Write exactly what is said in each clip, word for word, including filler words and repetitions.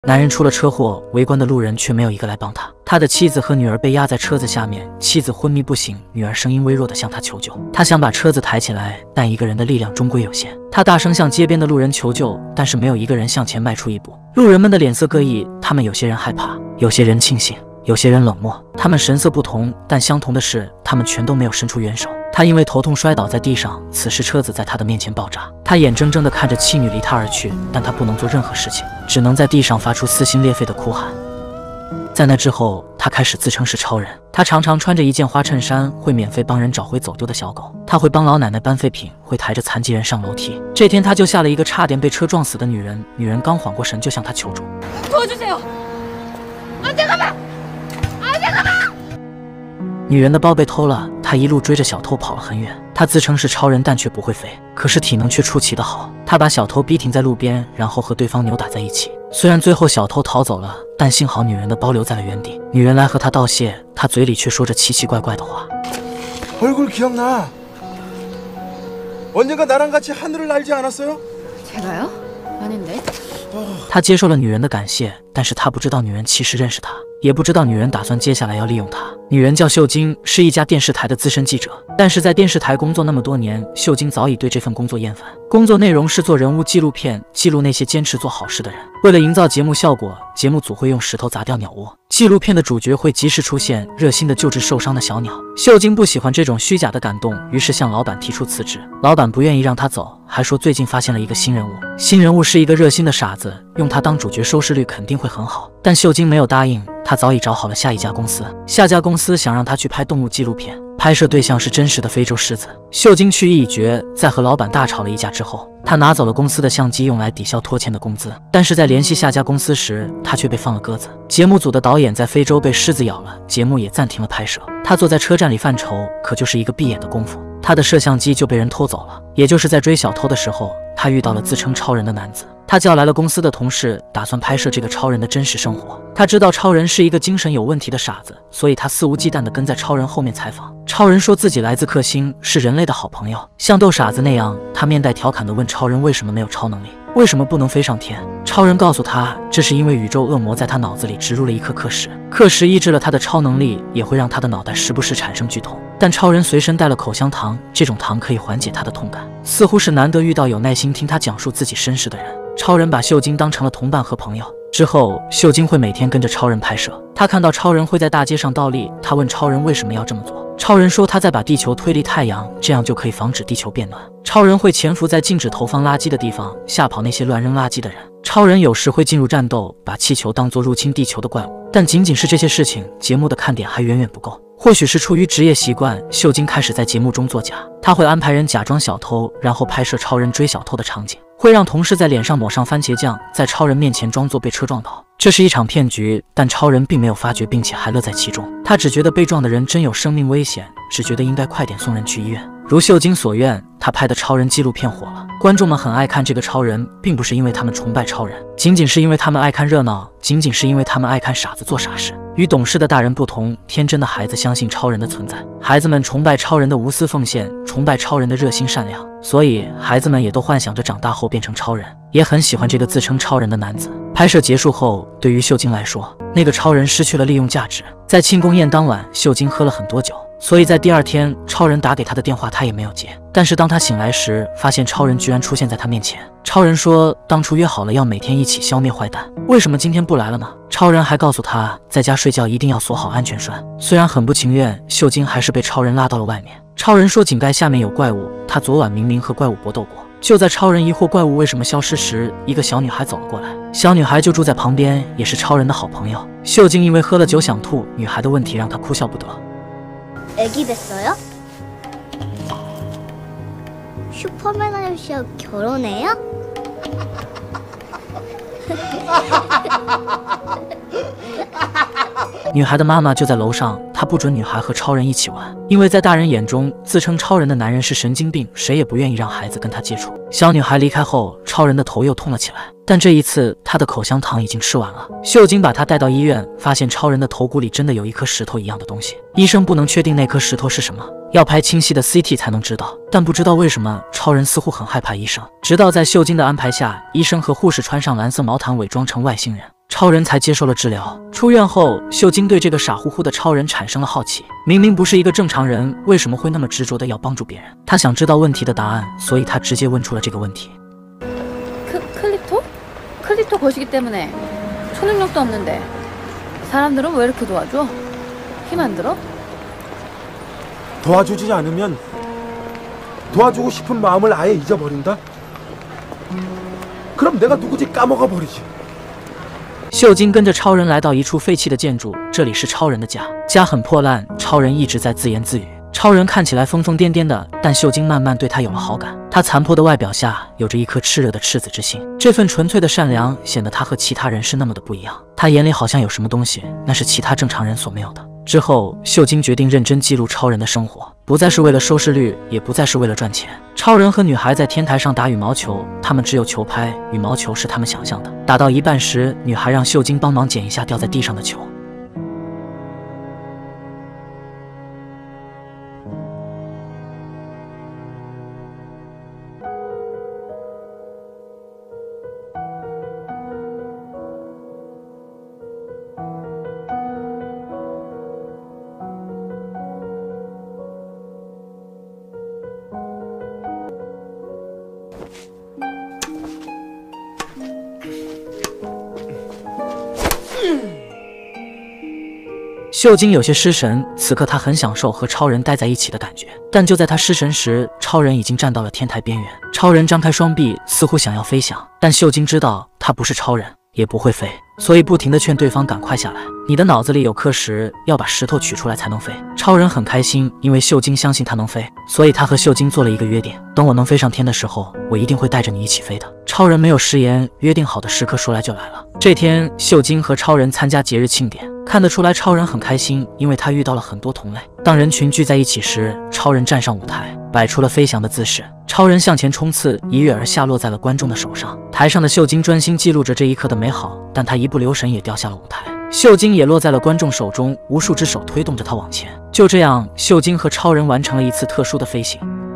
男人出了车祸，围观的路人却没有一个来帮他。他的妻子和女儿被压在车子下面，妻子昏迷不醒，女儿声音微弱地向他求救。他想把车子抬起来，但一个人的力量终归有限。他大声向街边的路人求救，但是没有一个人向前迈出一步。路人们的脸色各异，他们有些人害怕，有些人庆幸，有些人冷漠。他们神色不同，但相同的是，他们全都没有伸出援手。他因为头痛摔倒在地上，此时车子在他的面前爆炸，他眼睁睁地看着妻女离他而去，但他不能做任何事情，只能在地上发出撕心裂肺的哭喊。在那之后，他开始自称是超人。他常常穿着一件花衬衫，会免费帮人找回走丢的小狗。他会帮老奶奶搬废品，会抬着残疾人上楼梯。这天，他救下了一个差点被车撞死的女人。女人刚缓过神，就向他求助。 도와주세요！啊，这个吧，啊，这个吧。 女人的包被偷了，他一路追着小偷跑了很远。他自称是超人，但却不会飞，可是体能却出奇的好。他把小偷逼停在路边，然后和对方扭打在一起。虽然最后小偷逃走了，但幸好女人的包留在了原地。女人来和他道谢，他嘴里却说着奇奇怪怪的话。 얼굴 기억나? 언젠가 나랑 같이 하늘을 날지 않았어요? 제가요? 아닌데. 他接受了女人的感谢，但是他不知道女人其实认识他，也不知道女人打算接下来要利用他。女人叫秀晶，是一家电视台的资深记者，但是在电视台工作那么多年，秀晶早已对这份工作厌烦。工作内容是做人物纪录片，记录那些坚持做好事的人。为了营造节目效果，节目组会用石头砸掉鸟窝，纪录片的主角会及时出现，热心的救治受伤的小鸟。秀晶不喜欢这种虚假的感动，于是向老板提出辞职。老板不愿意让他走，还说最近发现了一个新人物，新人物是一个热心的傻子，用他当主角收视率肯定会很好。但秀晶没有答应，他早已找好了下一家公司，下家公司想让他去拍动物纪录片，拍摄对象是真实的非洲狮子。秀晶去意已决，在和老板大吵了一架之后，他拿走了公司的相机，用来抵消拖欠的工资。但是在联系下家公司时，他却被放了鸽子。节目组的导演在非洲被狮子咬了，节目也暂停了拍摄。他坐在车站里犯愁，可就是一个闭眼的功夫，他的摄像机就被人偷走了。也就是在追小偷的时候，他遇到了自称超人的男子。他叫来了公司的同事，打算拍摄这个超人的真实生活。他知道超人是一个精神有问题的傻子，所以他肆无忌惮地跟在超人后面采访。超人说自己来自克星，是人类的好朋友，像逗傻子那样，他面带调侃地问超人为什么没有超能力，为什么不能飞上天。超人告诉他，这是因为宇宙恶魔在他脑子里植入了一颗克石，克石抑制了他的超能力，也会让他的脑袋时不时产生剧痛。但超人随身带了口香糖，这种糖可以缓解他的痛感，似乎是难得遇到有耐心听他讲述自己身世的人。超人把秀晶当成了同伴和朋友，之后秀晶会每天跟着超人拍摄。他看到超人会在大街上倒立，他问超人为什么要这么做。超人说他在把地球推离太阳，这样就可以防止地球变暖。超人会潜伏在禁止投放垃圾的地方，吓跑那些乱扔垃圾的人。超人有时会进入战斗，把气球当作入侵地球的怪物。但仅仅是这些事情，节目的看点还远远不够。或许是出于职业习惯，秀晶开始在节目中作假。他会安排人假装小偷，然后拍摄超人追小偷的场景，会让同事在脸上抹上番茄酱，在超人面前装作被车撞倒。这是一场骗局，但超人并没有发觉，并且还乐在其中。他只觉得被撞的人真有生命危险，只觉得应该快点送人去医院。如秀晶所愿，他拍的超人纪录片火了，观众们很爱看这个超人，并不是因为他们崇拜超人，仅仅是因为他们爱看热闹，仅仅是因为他们爱看傻子做傻事。与懂事的大人不同，天真的孩子相信超人的存在。孩子们崇拜超人的无私奉献，崇拜超人的热心善良，所以孩子们也都幻想着长大后变成超人，也很喜欢这个自称超人的男子。拍摄结束后，对于秀晶来说，那个超人失去了利用价值。在庆功宴当晚，秀晶喝了很多酒，所以在第二天，超人打给他的电话他也没有接。但是当他醒来时，发现超人居然出现在他面前。超人说，当初约好了要每天一起消灭坏蛋，为什么今天不来了呢？超人还告诉他，在家睡觉一定要锁好安全栓。虽然很不情愿，秀晶还是被超人拉到了外面。超人说井盖下面有怪物，他昨晚明明和怪物搏斗过。就在超人疑惑怪物为什么消失时，一个小女孩走了过来，小女孩就住在旁边，也是超人的好朋友。秀晶因为喝了酒想吐，女孩的问题让她哭笑不得。 애기됐어요? 슈퍼맨 아저씨하고 결혼해요? 女孩的妈妈就在楼上，她不准女孩和超人一起玩，因为在大人眼中，自称超人的男人是神经病，谁也不愿意让孩子跟他接触。小女孩离开后，超人的头又痛了起来，但这一次她的口香糖已经吃完了。秀晶把她带到医院，发现超人的头骨里真的有一颗石头一样的东西，医生不能确定那颗石头是什么，要拍清晰的 C T 才能知道。但不知道为什么，超人似乎很害怕医生，直到在秀晶的安排下，医生和护士穿上蓝色毛毯伪装成外星人。 超人才接受了治疗。出院后，秀晶对这个傻乎乎的超人产生了好奇。明明不是一个正常人，为什么会那么执着的要帮助别人？他想知道问题的答案，所以他直接问出了这个问题。 크, 클리토? 클리토 거시기 때문에 초능력도 없는데 사람들은 왜 이렇게 도와줘? 힘 안 들어? 도와주지 않으면 도와주고 싶은 마음을 아예 잊어버린다? 그럼 내가 누구지 까먹어 버리지. 秀晶跟着超人来到一处废弃的建筑，这里是超人的家，家很破烂。超人一直在自言自语。超人看起来疯疯癫癫的，但秀晶慢慢对他有了好感。他残破的外表下有着一颗炽热的赤子之心，这份纯粹的善良显得他和其他人是那么的不一样。他眼里好像有什么东西，那是其他正常人所没有的。之后，秀晶决定认真记录超人的生活，不再是为了收视率，也不再是为了赚钱。超人和女孩在天台上打羽毛球，他们只有球拍，羽毛球是他们想象的。打到一半时，女孩让秀晶帮忙捡一下掉在地上的球。 秀晶有些失神，此刻她很享受和超人待在一起的感觉。但就在她失神时，超人已经站到了天台边缘。超人张开双臂，似乎想要飞翔，但秀晶知道他不是超人，也不会飞，所以不停地劝对方赶快下来。你的脑子里有颗石，要把石头取出来才能飞。超人很开心，因为秀晶相信他能飞，所以他和秀晶做了一个约定：等我能飞上天的时候，我一定会带着你一起飞的。超人没有食言，约定好的时刻说来就来了。这天，秀晶和超人参加节日庆典。 看得出来，超人很开心，因为他遇到了很多同类。当人群聚在一起时，超人站上舞台，摆出了飞翔的姿势。超人向前冲刺，一跃而下，落在了观众的手上。台上的秀晶专心记录着这一刻的美好，但他一不留神也掉下了舞台。秀晶也落在了观众手中，无数只手推动着他往前。就这样，秀晶和超人完成了一次特殊的飞行。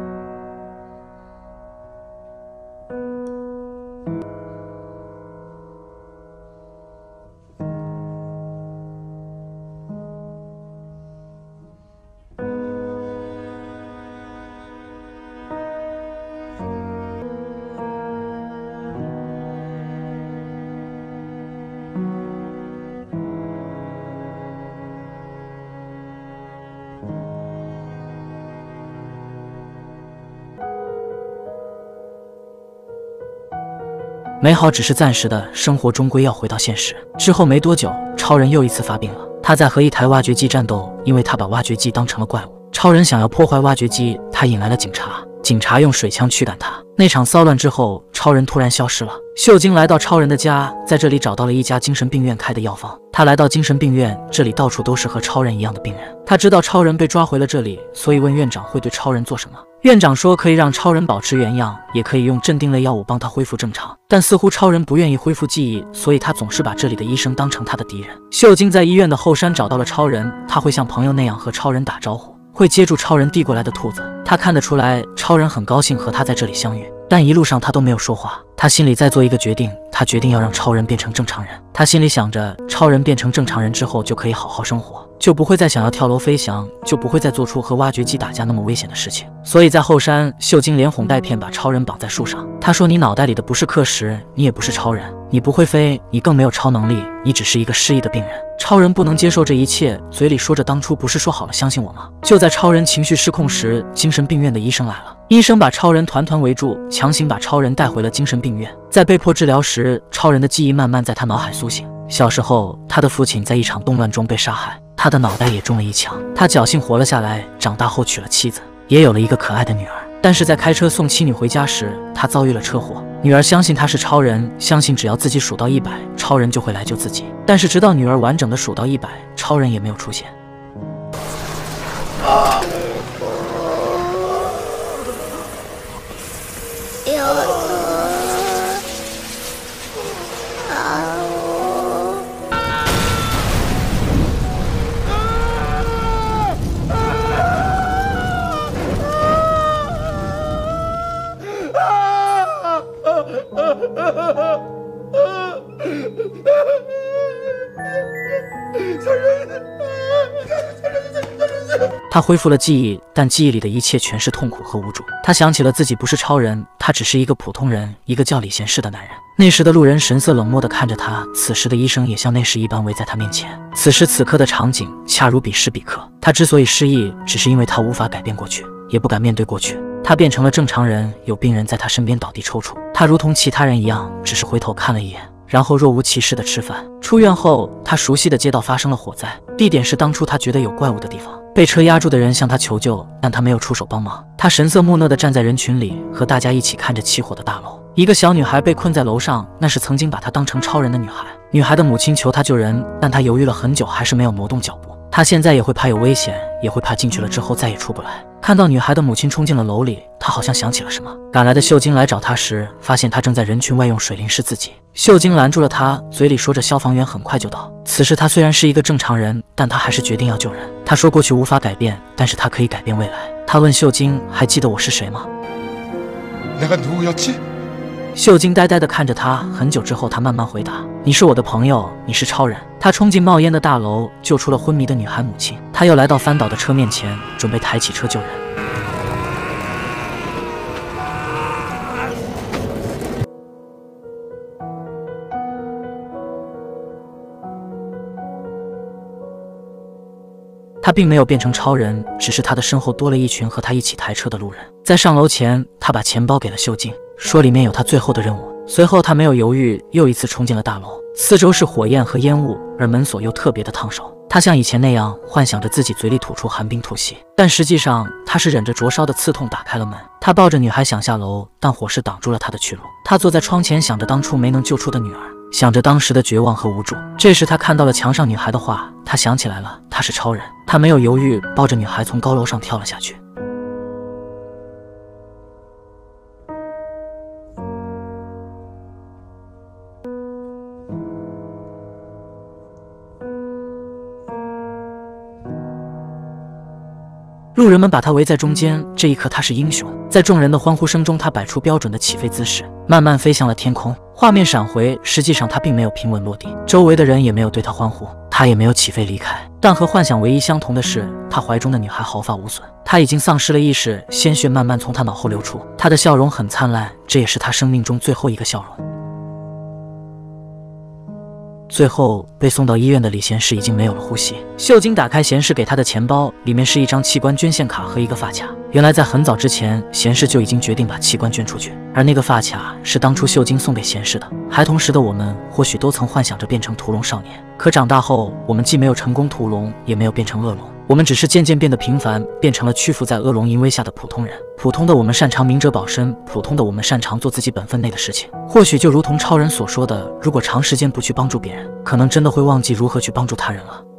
美好只是暂时的，生活终归要回到现实。之后没多久，超人又一次发病了。他在和一台挖掘机战斗，因为他把挖掘机当成了怪物。超人想要破坏挖掘机，他引来了警察。警察用水枪驱赶他。那场骚乱之后，超人突然消失了。秀晶来到超人的家，在这里找到了一家精神病院开的药房。他来到精神病院，这里到处都是和超人一样的病人。他知道超人被抓回了这里，所以问院长会对超人做什么。院长说可以让超人保持原样，也可以用镇定类药物帮他恢复正常。但似乎超人不愿意恢复记忆，所以他总是把这里的医生当成他的敌人。秀晶在医院的后山找到了超人，他会像朋友那样和超人打招呼。 会接住超人递过来的兔子，他看得出来，超人很高兴和他在这里相遇，但一路上他都没有说话。他心里在做一个决定，他决定要让超人变成正常人。他心里想着，超人变成正常人之后就可以好好生活，就不会再想要跳楼飞翔，就不会再做出和挖掘机打架那么危险的事情。所以在后山，秀晶连哄带骗把超人绑在树上。他说：“你脑袋里的不是课石，你也不是超人，你不会飞，你更没有超能力，你只是一个失忆的病人。” 超人不能接受这一切，嘴里说着：“当初不是说好了相信我吗？”就在超人情绪失控时，精神病院的医生来了。医生把超人团团围住，强行把超人带回了精神病院。在被迫治疗时，超人的记忆慢慢在他脑海苏醒。小时候，他的父亲在一场动乱中被杀害，他的脑袋也中了一枪。他侥幸活了下来，长大后娶了妻子，也有了一个可爱的女儿。但是在开车送妻女回家时，他遭遇了车祸。 女儿相信他是超人，相信只要自己数到一百，超人就会来救自己。但是直到女儿完整的数到一百，超人也没有出现。啊 Ha ha ha ha! 他恢复了记忆，但记忆里的一切全是痛苦和无助。他想起了自己不是超人，他只是一个普通人，一个叫李贤士的男人。那时的路人神色冷漠地看着他，此时的医生也像那时一般围在他面前。此时此刻的场景恰如彼时彼刻。他之所以失忆，只是因为他无法改变过去，也不敢面对过去。他变成了正常人，有病人在他身边倒地抽搐，他如同其他人一样，只是回头看了一眼，然后若无其事地吃饭。出院后，他熟悉的街道发生了火灾，地点是当初他觉得有怪物的地方。被车压住的人向他求救，但他没有出手帮忙。他神色木讷地站在人群里，和大家一起看着起火的大楼。一个小女孩被困在楼上，那是曾经把她当成超人的女孩。女孩的母亲求她救人，但她犹豫了很久，还是没有挪动脚步。她现在也会怕有危险，也会怕进去了之后再也出不来。看到女孩的母亲冲进了楼里，她好像想起了什么。赶来的秀晶来找她时，发现她正在人群外用水淋湿自己。秀晶拦住了她，嘴里说着消防员很快就到。此时她虽然是一个正常人，但她还是决定要救人。她说过去无法改变，但是她可以改变未来。她问秀晶，还记得我是谁吗？ 내가누구였지？ 秀晶呆呆地看着他，很久之后，他慢慢回答：“你是我的朋友，你是超人。”他冲进冒烟的大楼，救出了昏迷的女孩母亲。他又来到翻倒的车面前，准备抬起车救人。他并没有变成超人，只是他的身后多了一群和他一起抬车的路人。在上楼前，他把钱包给了秀晶，说里面有他最后的任务。随后他没有犹豫，又一次冲进了大楼。四周是火焰和烟雾，而门锁又特别的烫手。他像以前那样幻想着自己嘴里吐出寒冰吐息，但实际上他是忍着灼烧的刺痛打开了门。他抱着女孩想下楼，但火势挡住了他的去路。他坐在窗前，想着当初没能救出的女儿，想着当时的绝望和无助。这时他看到了墙上女孩的话，他想起来了，他是超人。他没有犹豫，抱着女孩从高楼上跳了下去。路人们把他围在中间，这一刻他是英雄。在众人的欢呼声中，他摆出标准的起飞姿势，慢慢飞向了天空。画面闪回，实际上他并没有平稳落地，周围的人也没有对他欢呼，他也没有起飞离开。但和幻想唯一相同的是，他怀中的女孩毫发无损，他已经丧失了意识，鲜血慢慢从他脑后流出。他的笑容很灿烂，这也是他生命中最后一个笑容。最后被送到医院的李贤士已经没有了呼吸。秀晶打开贤士给他的钱包，里面是一张器官捐献卡和一个发卡。原来在很早之前，贤士就已经决定把器官捐出去，而那个发卡是当初秀晶送给贤士的。孩童时的我们或许都曾幻想着变成屠龙少年，可长大后，我们既没有成功屠龙，也没有变成恶龙。我们只是渐渐变得平凡，变成了屈服在恶龙淫威下的普通人。普通的我们擅长明哲保身，普通的我们擅长做自己本分内的事情。或许就如同超人所说的，如果长时间不去帮助别人，可能真的会忘记如何去帮助他人了。